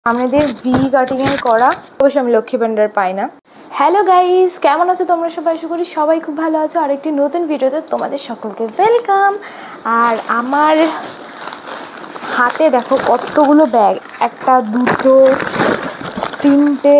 আমাদের ভি কাটিংয়ের করা, অবশ্য আমি লক্ষ্মী ভান্ডার পাই না। হ্যালো গাইস, কেমন আছো তোমরা সবাই? আশা করি সবাই খুব ভালো আছো। আরেকটি নতুন ভিডিওতে তোমাদের সকলকে ওয়েলকাম। আর আমার হাতে দেখো কতগুলো ব্যাগ, একটা দুটো তিনটে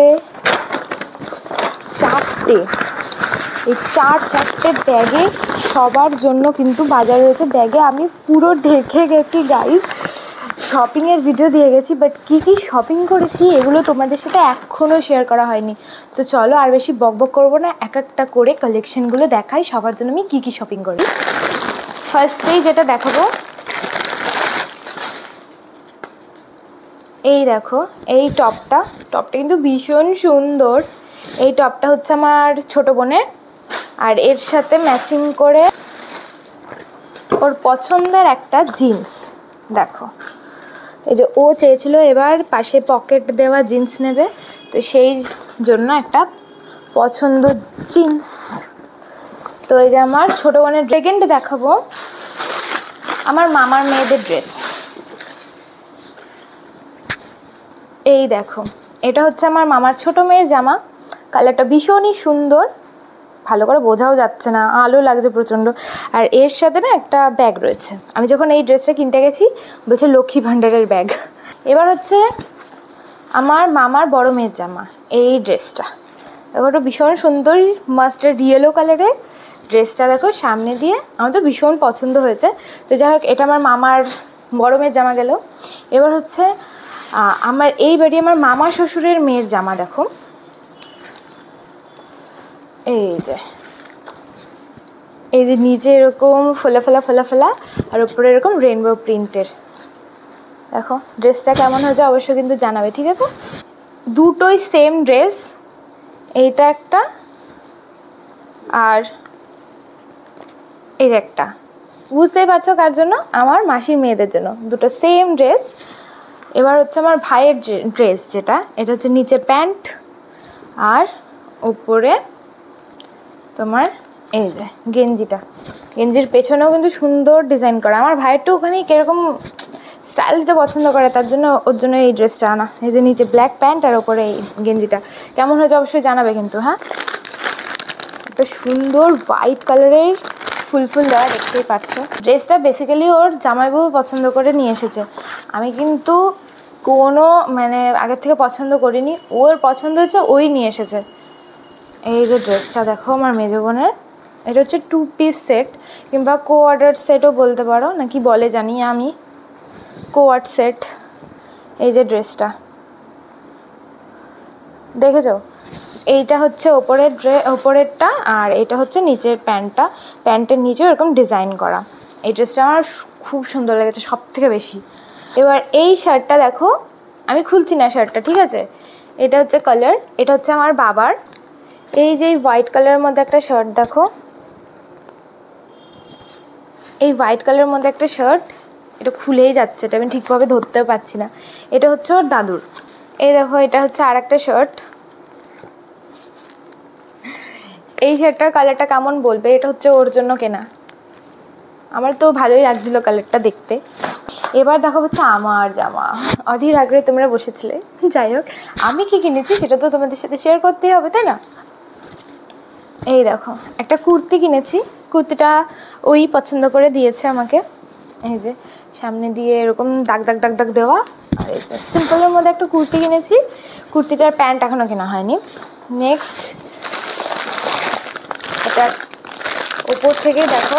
চারটে, এই চারটে ব্যাগে সবার জন্য কিন্তু বাজার রয়েছে। ব্যাগে আমি পুরো ঢেকে গেছি গাইস, শপিংয়ের ভিডিও দিয়ে গেছি, বাট কী কী শপিং করেছি এগুলো তোমাদের সাথে এখনও শেয়ার করা হয়নি। তো চলো আর বেশি বকবক করবো না, এক একটা করে কালেকশানগুলো দেখাই সবার জন্য আমি কী কী শপিং করি। ফার্স্টেই যেটা দেখাবো, এই দেখো এই টপটা কিন্তু ভীষণ সুন্দর। এই টপটা হচ্ছে আমার ছোটো বোনের, আর এর সাথে ম্যাচিং করে ওর পছন্দের একটা জিন্স। দেখো এই যে ও চেয়েছিল এবার পাশে পকেট দেওয়া জিন্স নেবে, তো সেই জন্য একটা পছন্দ জিন্স। তো এই যে আমার ছোটো বোনের সেকেন্ড দেখাবো আমার মামার মেয়েদের ড্রেস। এই দেখো এটা হচ্ছে আমার মামার ছোটো মেয়ের জামা, কালারটা ভীষণই সুন্দর, ভালো করে বোঝাও যাচ্ছে না, আলো লাগছে প্রচণ্ড। আর এর সাথে না একটা ব্যাগ রয়েছে। আমি যখন এই ড্রেসটা কিনতে গেছি বলছে লক্ষ্মী ভাণ্ডারের ব্যাগ। এবার হচ্ছে আমার মামার বড় মেয়ের জামা, এই ড্রেসটা দেখো, ওটা ভীষণ সুন্দর মাস্টার্ড ইয়েলো কালারের ড্রেসটা। দেখো সামনে দিয়ে আমার তো ভীষণ পছন্দ হয়েছে। তো যাই হোক, এটা আমার মামার বড় মেয়ের জামা গেল। এবার হচ্ছে আমার এই বাড়ি আমার মামা শ্বশুরের মেয়ের জামা। দেখো এই যে নিচে এরকম ফোলা ফোলা আর উপরে এরকম রেনবো প্রিন্টের। দেখো ড্রেসটা কেমন হয়েছে অবশ্যই কিন্তু জানাবে, ঠিক আছে? দুটোই সেম ড্রেস, এইটা একটা আর এই একটা, বুঝতেই পারছো কার জন্য? আমার মাসির মেয়েদের জন্য, দুটো সেম ড্রেস। এবার হচ্ছে আমার ভাইয়ের ড্রেস, যেটা এটা হচ্ছে নিচে প্যান্ট আর উপরে তোমার এই যে গেঞ্জির পেছনেও কিন্তু সুন্দর ডিজাইন করা। আমার ভাইয়েরটা ওখানে কীরকম স্টাইল দিতে পছন্দ করে, তার জন্য ওর জন্য এই ড্রেসটা আনা। এই যে নিচে ব্ল্যাক প্যান্ট আর ওপরে এই গেঞ্জিটা, কেমন হয়েছে অবশ্যই জানাবে কিন্তু। হ্যাঁ, একটা সুন্দর হোয়াইট কালারের ফুল দেওয়া, দেখতেই পাচ্ছ। ড্রেসটা বেসিক্যালি ওর জামাইবাবু পছন্দ করে নিয়ে এসেছে, আমি কিন্তু কোনো আগের থেকে পছন্দ করিনি, ওর পছন্দ হয়েছে ওই নিয়ে এসেছে। এই যে ড্রেসটা দেখো আমার মেজো বোনের, এটা হচ্ছে 2 পিস সেট কিংবা কোয়ার্টার সেটও বলতে পারো, নাকি বলে জানি আমি, কোয়ার্ট সেট। এই যে ড্রেসটা দেখেছো, এইটা হচ্ছে ওপরেরটা আর এটা হচ্ছে নিচের প্যান্টটা। প্যান্টের নিচেও এরকম ডিজাইন করা। এই ড্রেসটা আমার খুব সুন্দর লেগেছে সব থেকে বেশি। এবার এই শার্টটা দেখো, আমি খুলছি না শার্টটা, ঠিক আছে? এটা হচ্ছে কালার, এটা হচ্ছে আমার বাবার। এই যে হোয়াইট কালারের মধ্যে একটা শার্ট দেখো, এই হোয়াইট কালারের মধ্যে একটা শার্ট, এটা খুলেই যাচ্ছে, এটা আমি ঠিকভাবে ধরতেও পারছি না। এটা হচ্ছে ওর দাদুর। এই দেখো এটা হচ্ছে আর একটা শার্ট। এই শার্টটার কালারটা কেমন বলবে? এটা হচ্ছে ওর জন্য কেনা, আমার তো ভালোই লাগছিলো কালারটা দেখতে। এবার দেখো হচ্ছে আমার জামা, অধীর আগ্রহে তোমরা বসেছিলে। যাই হোক, আমি কি কিনেছি সেটা তো তোমাদের সাথে শেয়ার করতেই হবে, তাই না? এই দেখো একটা কুর্তি কিনেছি, কুর্তিটা ওই পছন্দ করে দিয়েছে আমাকে। এই যে সামনে দিয়ে এরকম দাগ দেওয়া, আর এই যে সিম্পলের মধ্যে একটা কুর্তি কিনেছি। কুর্তিটার প্যান্ট এখনও কেনা হয়নি। নেক্সট এটা ওপর থেকে দেখো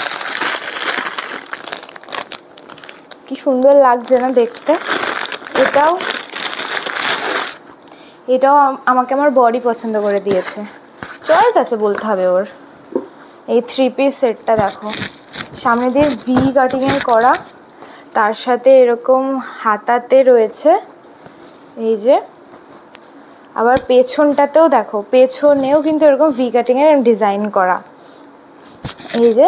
কি সুন্দর লাগছে না দেখতে। এটাও আমাকে আমার বডি পছন্দ করে দিয়েছে, চয়েস আছে বলতে হবে ওর। এই 3 পিস সেটটা দেখো, সামনে দিয়ে ভি কাটিংয়ের করা, তার সাথে এরকম হাতাতে রয়েছে এই যে, আবার পেছনটাতেও দেখো, পেছনেও কিন্তু এরকম ভি কাটিংয়ের ডিজাইন করা, এই যে।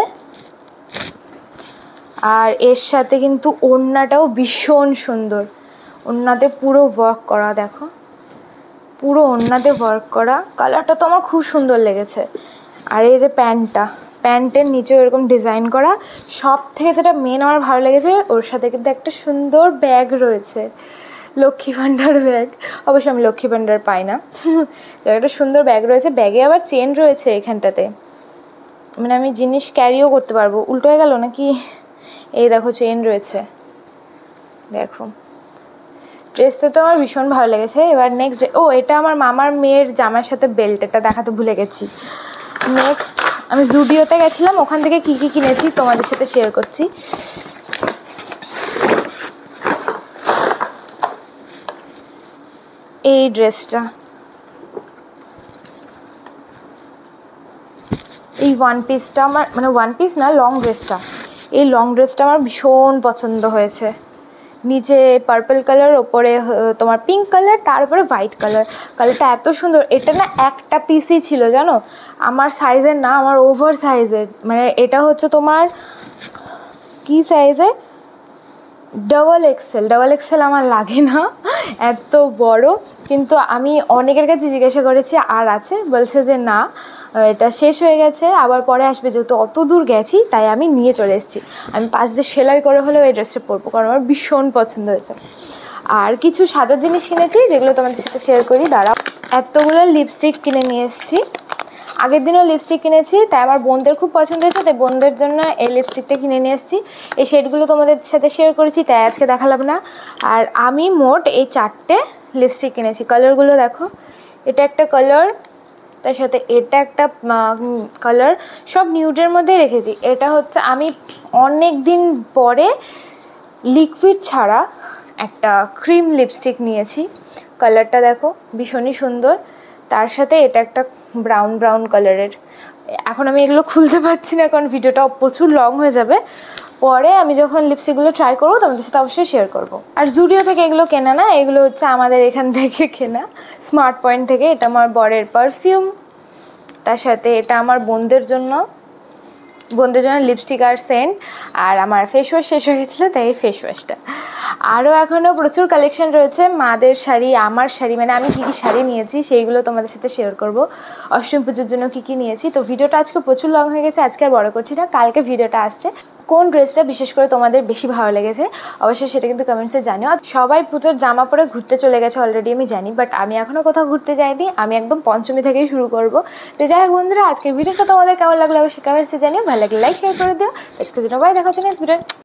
আর এর সাথে কিন্তু ওড়নাটাও ভীষণ সুন্দর, ওড়নাতে পুরো ওয়ার্ক করা, দেখো পুরো ওড়নাতে ওয়ার্ক করা। কালারটা তো আমার খুব সুন্দর লেগেছে। আর এই যে প্যান্টের নিচেও এরকম ডিজাইন করা। সব থেকে যেটা মেন আমার ভালো লেগেছে, ওর সাথে কিন্তু একটা সুন্দর ব্যাগ রয়েছে, লক্ষ্মী ভাণ্ডার ব্যাগ, অবশ্য আমি লক্ষ্মী ভাণ্ডার পাই না। তো একটা সুন্দর ব্যাগ রয়েছে, ব্যাগে আবার চেন রয়েছে এখানটাতে, মানে আমি জিনিস ক্যারিও করতে পারবো। উল্টো হয়ে গেল নাকি? এই দেখো চেন রয়েছে, দেখো। ড্রেসটা তো আমার ভীষণ ভালো লেগেছে। এবার নেক্সট, ও এটা আমার মামার মেয়ের জামার সাথে বেল্ট, এটা দেখাতে ভুলে গেছি। নেক্সট আমি জুডিওতে গেছিলাম, ওখান থেকে কী কী কিনেছি তোমাদের সাথে শেয়ার করছি। এই ড্রেসটা, এই ওয়ান পিসটা আমার, মানে ওয়ান পিস না, লং ড্রেসটা, এই লং ড্রেসটা আমার ভীষণ পছন্দ হয়েছে। নিচে পার্পল কালার, ওপরে তোমার পিঙ্ক কালার, তারপরে হোয়াইট কালার। কালারটা এত সুন্দর। এটা না একটা পিসই ছিল জানো, আমার সাইজের না, আমার ওভার সাইজের। মানে এটা হচ্ছে তোমার কী সাইজের, ডাবল এক্সেল আমার লাগে না এত বড়। কিন্তু আমি অনেকের কাছে জিজ্ঞাসা করেছি আর আছে, বলছে যে না এটা শেষ হয়ে গেছে, আবার পরে আসবে। যেহেতু অত দূর গেছি তাই আমি নিয়ে চলে এসেছি। আমি 5 দিয়ে সেলাই করে হলেও এই ড্রেসটা পরবো, কারণ আমার ভীষণ পছন্দ হয়েছে। আর কিছু সাজার জিনিস কিনেছি যেগুলো তোমাদের সাথে শেয়ার করি, দাঁড়াও। এতগুলো লিপস্টিক কিনে নিয়ে এসেছি। আগের দিনও লিপস্টিক কিনেছি, তাই আমার বোনদের খুব পছন্দ হয়েছে, তাই বোনদের জন্য এই লিপস্টিকটা কিনে নিয়ে এসেছি। এই শেডগুলো তোমাদের সাথে শেয়ার করেছি, তাই আজকে দেখালাম না। আর আমি মোট এই 4টে লিপস্টিক কিনেছি। কালারগুলো দেখো, এটা একটা কালার, তার সাথে এটা একটা কালার, সব নিউডের মধ্যে রেখেছি। এটা হচ্ছে আমি অনেক দিন পরে লিকুইড ছাড়া একটা ক্রিম লিপস্টিক নিয়েছি। কালারটা দেখো ভীষণই সুন্দর। তার সাথে এটা একটা ব্রাউন কালারের। এখন আমি এগুলো খুলতে পারছি না কারণ ভিডিওটা প্রচুর লং হয়ে যাবে। পরে আমি যখন লিপস্টিকগুলো ট্রাই করবো তোমাদের সাথে অবশ্যই শেয়ার করবো। আর জুডিও থেকে এগুলো কেনা না, এগুলো হচ্ছে আমাদের এখান থেকে কেনা, স্মার্ট পয়েন্ট থেকে। এটা আমার বরের পারফিউম, তার সাথে এটা আমার বোনদের জন্য লিপস্টিক আর সেন্ট। আর আমার ফেস ওয়াশ শেষ হয়ে গেছিলো, তাই এই ফেস ওয়াশটা। আরও এখনও প্রচুর কালেকশন রয়েছে, মাদের শাড়ি, আমার শাড়ি, মানে আমি কী কী শাড়ি নিয়েছি সেইগুলো তোমাদের সাথে শেয়ার করব। অষ্টমী পুজোর জন্য কী কী নিয়েছি। তো ভিডিওটা আজকে প্রচুর লং হয়ে গেছে, আজকে আর বড় করছি না, কালকে ভিডিওটা আসছে। কোন ড্রেসটা বিশেষ করে তোমাদের বেশি ভালো লেগেছে অবশ্যই সেটা কিন্তু কমেন্টসে জানিও। সবাই পুজোর জামা পরে ঘুরতে চলে গেছে অলরেডি, আমি জানি, বাট আমি এখনও কোথাও ঘুরতে যাইনি। আমি একদম পঞ্চমী থেকেই শুরু করব। তো যাই হোক বন্ধুরা, আজকের ভিডিওটা তোমাদের কেমন লাগলো অবশ্যই কমেন্টসে জানিও। ভালো লাগলে লাইক শেয়ার করে দিও। আজকে যেটা দেখা হচ্ছে নেক্সট ভিডিও।